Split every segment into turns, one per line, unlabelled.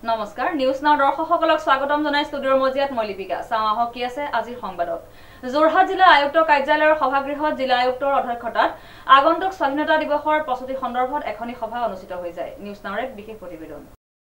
নমস্কাৰ news now দৰ্শকসকলক স্বাগতম জনাই ষ্টুডিঅৰ মজিয়াত মই লিপিকা চাওঁহ কি আছে আজিৰ সংবাদত যোৰহাট জিলা আয়ুক্ত কাৰ্যালয়ৰ সভাগৃহত জিলা আয়ুক্তৰ অধ্যক্ষতাত আগন্তুক স্বাধীনতা দিৱসৰ প্ৰস্তুতি সন্দৰ্ভত এখনি সভা অনুষ্ঠিত হৈ যায় নিউজ নাওৰ এক বিশেষ প্ৰতিবেদন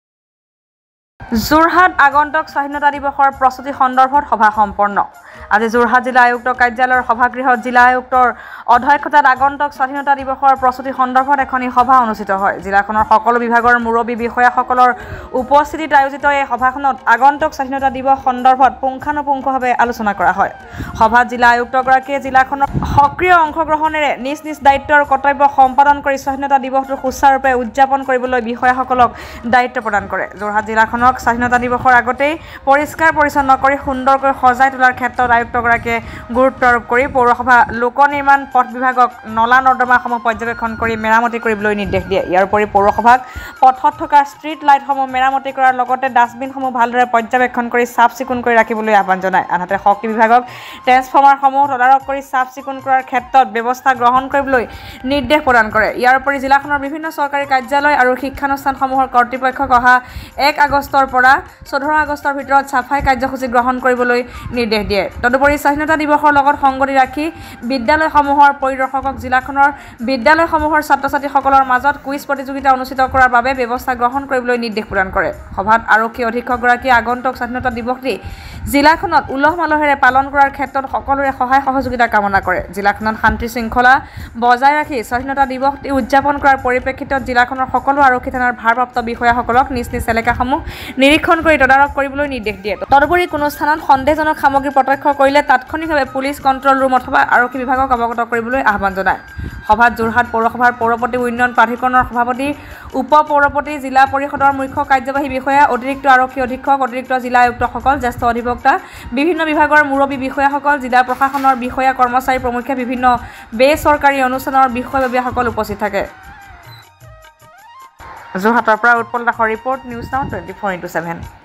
যোৰহাট আগন্তুক স্বাধীনতা দিৱসৰ প্ৰস্তুতি সন্দৰ্ভত সভা সম্পন্ন আজি যোৰহাট জিলা আয়ুক্ত কাৰ্যালয়ৰ সভাগৃহত জিলা আয়ুক্তৰ অধ্যক্ষতাত আগন্তুক স্বাধীনতা দিৱসৰ প্ৰস্তুতি সন্দৰ্ভত এখনি সভা অনুষ্ঠিত হয় জিলাখনৰ সকলো বিভাগৰ মুৰব্বী বিষয়াসকলৰ উপস্থিতিত আয়োজিত এই সভাখনত আগন্তুক স্বাধীনতা দিৱস সন্দৰ্ভত পুংখানুপুংখভাৱে আলোচনা কৰা হয় সভাত জিলা আয়ুক্তগৰাকীয়ে জিলাখনৰ সক্ৰিয় অংশগ্ৰহণেৰে নিজ নিজ দায়িত্ব আৰু কৰ্তব্য সম্পাদন কৰি স্বাধীনতা দিৱসটো সুচাৰুৰূপে উদযাপন কৰিবলৈ বিষয়াসকলক দায়িত্ব প্ৰদান কৰে যোৰহাট জিলাখনক স্বাধীনতা দিৱসৰ আগতেই পৰিষ্কাৰ পৰিচ্ছন্ন কৰি সুন্দৰকৈ সজাই তোলাৰ ক্ষেত্ৰত আয়ুক্তগৰাকীয়ে গুৰুত্ব আৰোপ কৰি পৌৰসভা লোক নিৰ্মাণ পথ বিভাগক নলা নৰ্দমাসমূহ পৰ্যবেক্ষণ কৰি মেৰামতি কৰিবলৈ নিৰ্দেশ দিয়ে ইয়াৰ উপৰি পৌৰসভাক পথত থকা ষ্ট্ৰীট লাইটসমূহ মেৰামতি কৰাৰ লগতে ডাষ্টবিনসমূহ ভালদৰে পৰ্যবেক্ষণ কৰি চাফ চিকুণ কৰি ৰাখিবলৈ আহ্বান জনায় আনহাতে শক্তি বিভাগক ট্ৰেন্সফৰ্মাৰসমূহ তদাৰক কৰি চাফ চিকুণ কৰাৰ ক্ষেত্ৰত ব্যৱস্থা গ্ৰহণ কৰিবলৈ নিৰ্দেশ প্ৰদান কৰে ইয়াৰ উপৰি জিলাখনৰ বিভিন্ন চৰকাৰী কাৰ্যালয় আৰু শিক্ষানুষ্ঠানসমূহৰ কৰ্তৃপক্ষক অহা 1 আগষ্টৰ পৰা 14 আগষ্টৰ ভিতৰত চাফাই কাৰ্যসূচী গ্ৰহণ কৰিবলৈ নিৰ্দেশ দিয়ে তদুপৰি স্বাধীনতা দিৱসৰ লগত সংগতি ৰাখি বিদ্যালয়সমূহৰ পৰিদৰ্শকক জিলাখনৰ বিদ্যালয়সমূহৰ ছাত্ৰ ছাত্ৰীসকলৰ মাজত কুইজ প্ৰতিযোগিতা অনুষ্ঠিত কৰাৰ বাবে ব্যৱস্থা গ্ৰহণ কৰিবলৈ নিৰ্দেশ প্ৰদান কৰে সভাত আৰক্ষী অধীক্ষকগৰাকীয়ে আগন্তুক স্বাধীনতা দিৱসটি জিলাখনত উলহ মালহেৰে পালন কৰাৰ ক্ষেত্ৰত সকলোৰে সহায় সহযোগিতা কামনা কৰে জিলাখনত শান্তি শৃংখলা বজাই ৰাখি স্বাধীনতা দিৱসটি উদযাপন কৰাৰ পৰিপ্ৰেক্ষিতত জিলাখনৰ সকলো আৰক্ষী থানাৰ ভাৰপ্ৰাপ্ত বিষয়াসকলক নিজ নিজ এলেকাসমূহ নিৰীক্ষণ কৰি তদাৰক কৰিবলৈ নিৰ্দেশ দিয়ে তদুপৰি কোনো স্থানত সন্দেহজনক সামগ্ৰী প্ৰত্যক্ষ কৰিলে তাৎক্ষণিকভাৱে পুলিচ কণ্ট্ৰল ৰুম অথবা আৰক্ষী বিভাগক অৱগত কৰিবলৈ আহ্বান জনায় সভাত যোৰহাট পৌৰসভাৰ পৌৰপতি উন্নয়ন প্ৰাধিকৰণৰ সভাপতি উপ পৌৰপতি জিলা পৰিষদৰ মুখ্য কাৰ্যবাহী বিষয়া অতিৰিক্ত আৰক্ষী অধীক্ষক অতিৰিক্ত জিলা আয়ুক্তসকল জ্যেষ্ঠ অধিবক্তা বিভিন্ন বিভাগৰ মুৰব্বী বিষয়াসকল জিলা প্ৰশাসনৰ বিষয়া কৰ্মচাৰী প্ৰমুখ্যে বিভিন্ন বেচৰকাৰী অনুষ্ঠানৰ বিষয়ববীয়াসকল উপস্থিত থাকে যোৰহাটৰ পৰা উৎপল দাসৰ ৰিপৰ্ট নিউজ নাও 24/7